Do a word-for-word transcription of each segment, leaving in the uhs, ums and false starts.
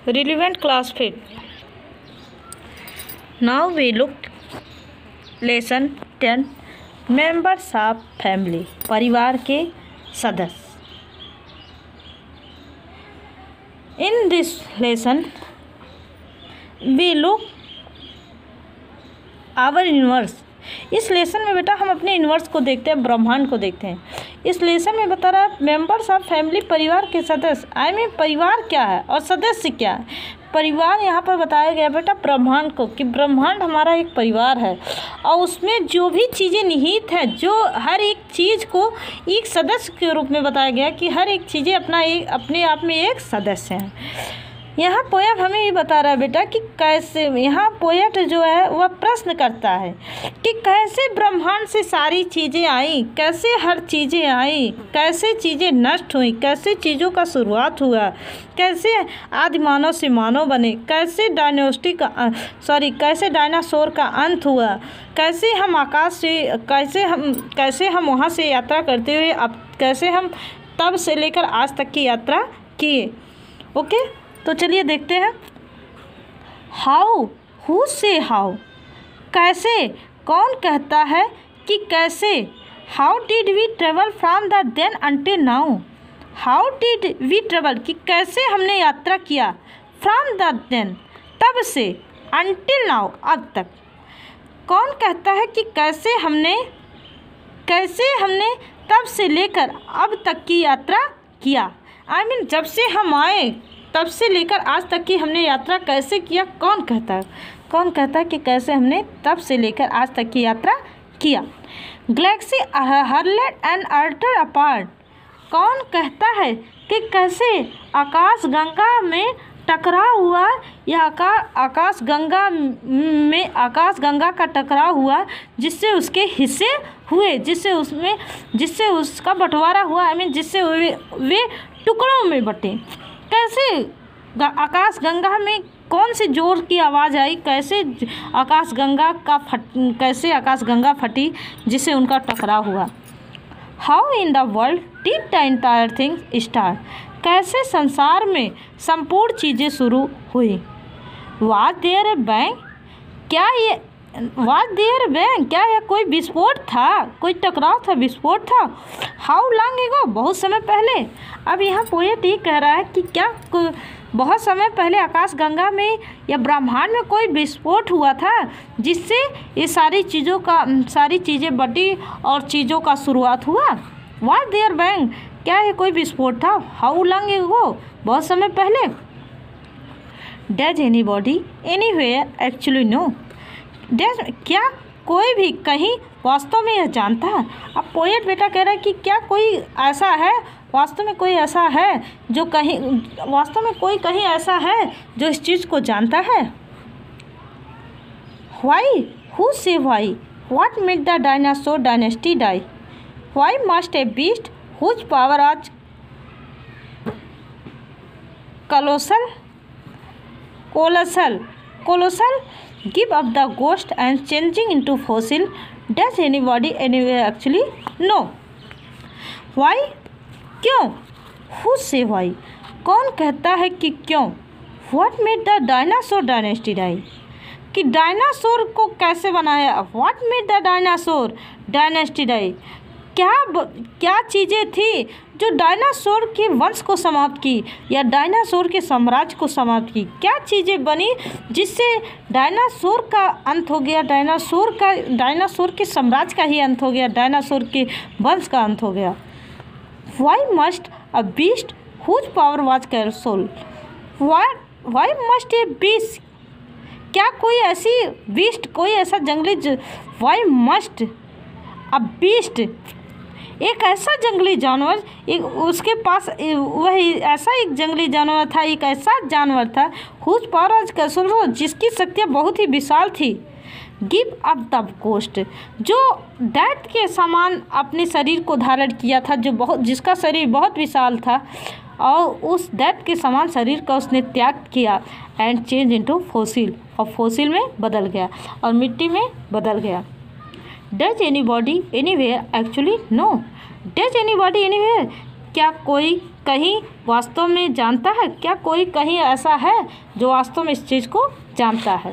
Relevant class fifth. Now we look lesson ten. Members of family. परिवार के सदस्य. In this lesson we look our universe. इस lesson में बेटा हम अपने यूनिवर्स को देखते हैं, ब्रह्मांड को देखते हैं. इस लेसन में बता रहा है मेंबर्स ऑफ फैमिली, परिवार के सदस्य. आई मीन परिवार क्या है और सदस्य क्या है. परिवार यहाँ पर बताया गया बेटा ब्रह्मांड को, कि ब्रह्मांड हमारा एक परिवार है और उसमें जो भी चीज़ें निहित हैं, जो हर एक चीज़ को एक सदस्य के रूप में बताया गया कि हर एक चीज़ें अपना एक अपने आप में एक सदस्य हैं. यहाँ पोएट हमें ये बता रहा है बेटा कि कैसे, यहाँ पोएट जो है वह प्रश्न करता है कि कैसे ब्रह्मांड से सारी चीज़ें आई, कैसे हर चीज़ें आई, कैसे चीज़ें नष्ट हुई, कैसे चीज़ों का शुरुआत हुआ, कैसे आदि मानव से मानव बने, कैसे डायनोस्टी का सॉरी कैसे डायनासोर का अंत हुआ, कैसे हम आकाश से कैसे हम कैसे हम वहाँ से यात्रा करते हुए अब कैसे हम तब से लेकर आज तक की यात्रा किए. ओके, तो चलिए देखते हैं. हाउ, हु से हाउ, कैसे, कौन कहता है कि कैसे. How did we travel from the then until now. How did we travel कि कैसे हमने यात्रा किया, फ्रॉम द देन तब से, अंटिल नाउ अब तक. कौन कहता है कि कैसे हमने कैसे हमने तब से लेकर अब तक की यात्रा किया. आई मीन जब से हम आए तब से लेकर आज तक की हमने यात्रा कैसे किया. कौन कहता है कौन कहता है कि कैसे हमने तब से लेकर आज तक की यात्रा किया. Galaxy hurled and earth apart. कौन कहता है कि कैसे आकाश गंगा में टकराव हुआ या आकाश आकाश गंगा में आकाश गंगा का टकराव हुआ जिससे उसके हिस्से हुए, जिससे उसमें जिससे उसका बंटवारा हुआ. आई मीन जिससे वे, वे टुकड़ों में बटे. कैसे आकाश गंगा में कौन से जोर की आवाज़ आई, कैसे आकाश गंगा का फट कैसे आकाश गंगा फटी जिससे उनका टकराव हुआ. How in the world did the entire thing start. कैसे संसार में संपूर्ण चीज़ें शुरू हुई. Was there a bang. क्या ये वाज देयर ए बैंग क्या यह कोई विस्फोट था, कोई टकराव था, विस्फोट था. हाउ लॉन्ग एगो, बहुत समय पहले. अब यहाँ पोएट ये कह रहा है कि क्या बहुत समय पहले आकाश गंगा में या ब्रह्मांड में कोई विस्फोट हुआ था जिससे ये सारी चीज़ों का सारी चीज़ें बटी और चीज़ों का शुरुआत हुआ. वाज देयर बैंग क्या है कोई विस्फोट था. हाउ लॉन्ग एगो, बहुत समय पहले. Does anybody anywhere actually know. Does क्या कोई भी कहीं वास्तव में यह जानता है. अब पोएट बेटा कह रहा है कि क्या कोई ऐसा है वास्तव में कोई ऐसा है जो कहीं वास्तव में कोई कहीं ऐसा है जो इस चीज़ को जानता है. Why, who say why. What made the dinosaur dynasty die. Why must a beast whose power as colossal colossal colossal give up the ghost and changing into fossil. Does anybody anywhere actually know. Why, क्यों. Who say why, कौन कहता है कि क्यों. What made the dinosaur dynasty die. कि dinosaur को कैसे बनाया. What made the dinosaur dynasty die. क्या क्या चीज़ें थी जो डायनासोर के वंश को समाप्त की या डायनासोर के साम्राज्य को समाप्त की. क्या चीज़ें बनी जिससे डायनासोर का अंत हो गया, डायनासोर का डायनासोर के साम्राज्य का ही अंत हो गया, डायनासोर के वंश का अंत हो गया. Why must a beast whose power was colossal. Why why must a beast क्या कोई ऐसी बीस्ट कोई ऐसा जंगली वाई मस्ट अ बीस्ट एक ऐसा जंगली जानवर, एक उसके पास वही ऐसा एक जंगली जानवर था, एक ऐसा जानवर था हुज पावर कैसोल जिसकी शक्तियाँ बहुत ही विशाल थी. गिव अप द गोस्ट जो दैत के समान अपने शरीर को धारण किया था, जो बहुत जिसका शरीर बहुत विशाल था और उस दैत के समान शरीर का उसने त्याग किया. एंड चेंज इनटू फॉसिल और फॉसिल में बदल गया और मिट्टी में बदल गया. Does anybody anywhere actually know. Does anybody anywhere क्या कोई कहीं वास्तव में जानता है? क्या कोई कहीं ऐसा है जो वास्तव में इस चीज़ को जानता है?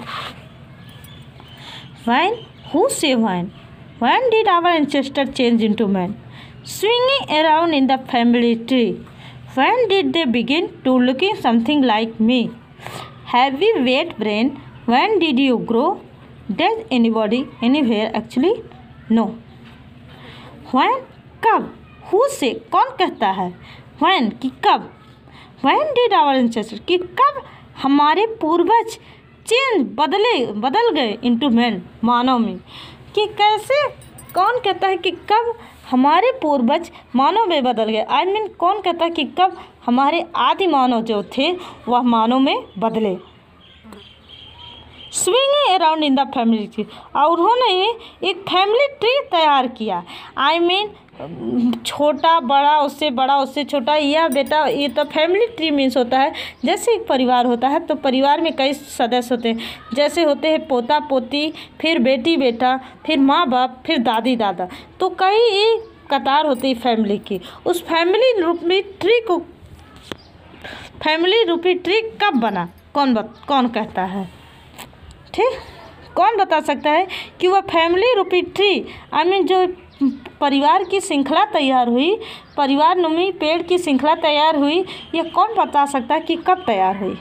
When? Who say when? When did our ancestors change into men? Swinging around in the family tree. When did they begin to looking something like me? Heavy weight brain. When did you grow? Does anybody anywhere actually know? When? कब? Who say? कौन कहता है? When? कि कब? When did our ancestors? कि कब हमारे पूर्वज चेंज बदले बदल गए इंटू मैन, मानव में? कि कैसे? कौन कहता है कि कब हमारे पूर्वज मानव में बदल गए? आई I मीन mean, कौन कहता है कि कब हमारे आदि मानव जो थे वह मानव में बदले? Swinging around in the family tree, और उन्होंने एक फैमिली ट्री तैयार किया। आई I मीन mean, छोटा बड़ा, उससे बड़ा, उससे छोटा, यह बेटा, ये तो फैमिली ट्री मीन्स होता है जैसे एक परिवार होता है तो परिवार में कई सदस्य होते हैं, जैसे होते हैं पोता पोती, फिर बेटी बेटा, फिर माँ बाप, फिर दादी दादा, तो कई कतार होती है फैमिली की। उस फैमिली रूपी ट्री को फैमिली रूपी ट्री कब बना? कौन बत, कौन कहता है? ठीक, कौन बता सकता है कि वह फैमिली रूपी ट्री आई मीन जो परिवार की श्रृंखला तैयार हुई, परिवार नुमी पेड़ की श्रृंखला तैयार हुई, यह कौन बता सकता है कि कब तैयार हुई?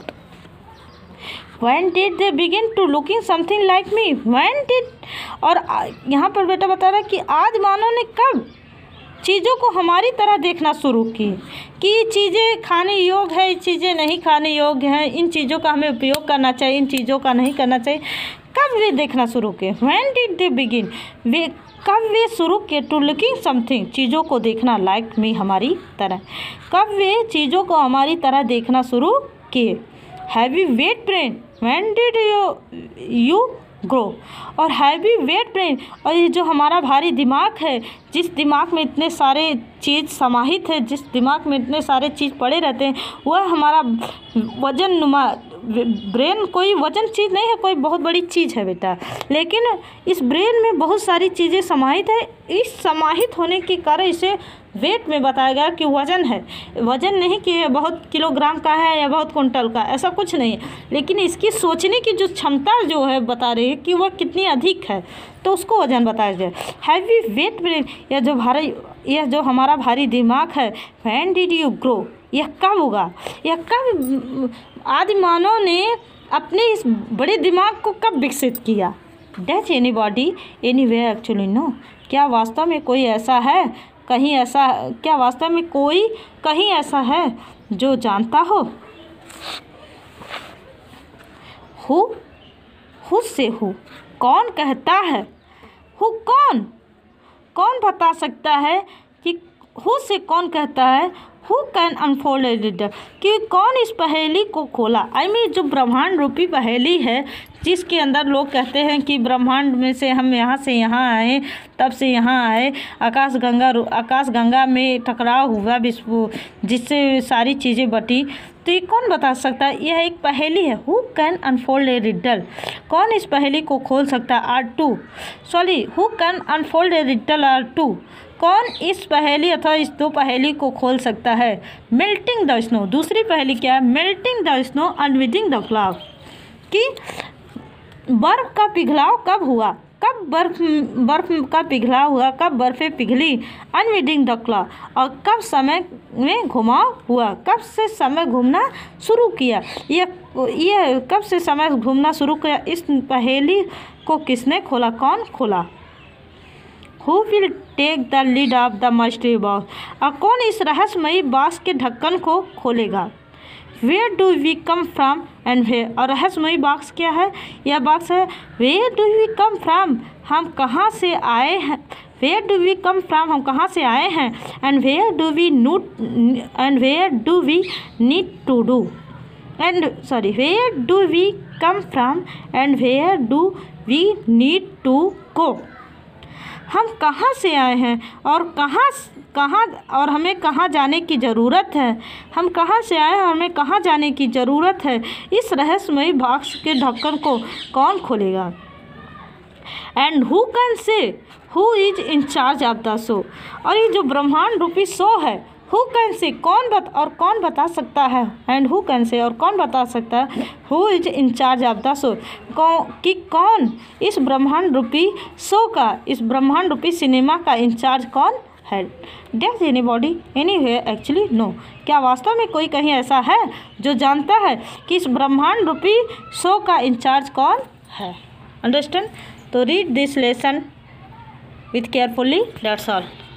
When did they begin to looking something like me? When did, और यहाँ पर बेटा बता रहा है कि आज मानव ने कब चीज़ों को हमारी तरह देखना शुरू की, कि चीज़ें खाने योग्य है, चीज़ें नहीं खाने योग्य हैं, इन चीज़ों का हमें उपयोग करना चाहिए, इन चीज़ों का नहीं करना चाहिए। कब वे देखना शुरू किए? When did they begin? वे कब वे शुरू किए टू लुकिंग समथिंग, चीज़ों को देखना लाइक मी, हमारी तरह? कब वे चीज़ों को हमारी तरह देखना शुरू किए? Heavy weight brain, when did you you grow, और हैवी वेट ब्रेन, और ये जो हमारा भारी दिमाग है, जिस दिमाग में इतने सारे चीज़ समाहित है, जिस दिमाग में इतने सारे चीज़ पड़े रहते हैं, वह हमारा वजन नुमा ब्रेन कोई वजन चीज़ नहीं है, कोई बहुत बड़ी चीज़ है बेटा, लेकिन इस ब्रेन में बहुत सारी चीज़ें समाहित है। इस समाहित होने के कारण इसे वेट में बताया गया कि वज़न है। वज़न नहीं कि बहुत किलोग्राम का है या बहुत कुंटल का, ऐसा कुछ नहीं है, लेकिन इसकी सोचने की जो क्षमता जो है बता रही है कि वह कितनी अधिक है, तो उसको वज़न बताया गया। हैवी वेट ब्रेन, यह जो भारी यह जो हमारा भारी दिमाग है, व्हेन डिड यू ग्रो, यह कब होगा? यह कब आदि मानव ने अपने इस बड़े दिमाग को कब विकसित किया? Does anybody anywhere actually know, क्या वास्तव में कोई ऐसा है कहीं ऐसा क्या वास्तव में कोई कहीं ऐसा है जो जानता हो? हु हु से हु, कौन कहता है? हु कौन कौन बता सकता है कि हु से कौन कहता है? Who can unfold a riddle, कि कौन इस पहेली को खोला? आई I मीन mean, जो ब्रह्मांड रूपी पहेली है, जिसके अंदर लोग कहते हैं कि ब्रह्मांड में से हम यहाँ से यहाँ आए, तब से यहाँ आए, आकाश गंगा आकाश गंगा में टकराव हुआ विश्व, जिससे सारी चीज़ें बटी, तो ये कौन बता सकता है? यह एक पहेली है। Who can unfold a riddle, कौन इस पहेली को खोल सकता है? Or two sorry who can unfold a riddle or two, कौन इस पहेली अथवा इस दो पहेली को खोल सकता है? मेल्टिंग द स्नो, दूसरी पहेली क्या है? Melting the snow unveiling the cloud, कि बर्फ़ का पिघलाव कब हुआ? कब बर्फ बर्फ का पिघलाव हुआ? कब बर्फ़ें पिघली? अनविदिंग द क्लाउड, और कब समय में घुमाव हुआ? कब से समय घूमना शुरू किया? यह यह कब से समय घूमना शुरू किया? इस पहेली को किसने खोला? कौन खोला? Who will take the lid of the mystery box, और कौन इस रहस्यमयी बॉक्स के ढक्कन को खोलेगा? Where do we come from and where, और रहस्यमयी बॉक्स क्या है? यह बॉक्स है Where do we come from, हम कहाँ से आए हैं? Where do we come from, हम कहाँ से आए हैं? And where do we need and where do we need to do and sorry where do we come from and where do we need to go, हम कहाँ से आए हैं और कहाँ कहाँ और हमें कहाँ जाने की ज़रूरत है? हम कहाँ से आए हैं और हमें कहाँ जाने की ज़रूरत है? इस रहस्यमयी बॉक्स के ढक्कन को कौन खोलेगा? And who can say who is in charge of the show, और ये जो ब्रह्मांड रूपी शो है, हु कैन से कौन बत और कौन बता सकता है, एंड हु कैन से और कौन बता सकता है, who is in charge of the show, कौन कि कौन इस ब्रह्मांड रूपी शो का, इस ब्रह्मांड रूपी सिनेमा का इंचार्ज कौन है। Does anybody anywhere actually know, क्या वास्तव में कोई कहीं ऐसा है जो जानता है कि इस ब्रह्मांड रूपी शो का इंचार्ज कौन है। अंडरस्टैंड। तो read this lesson with carefully, that's all.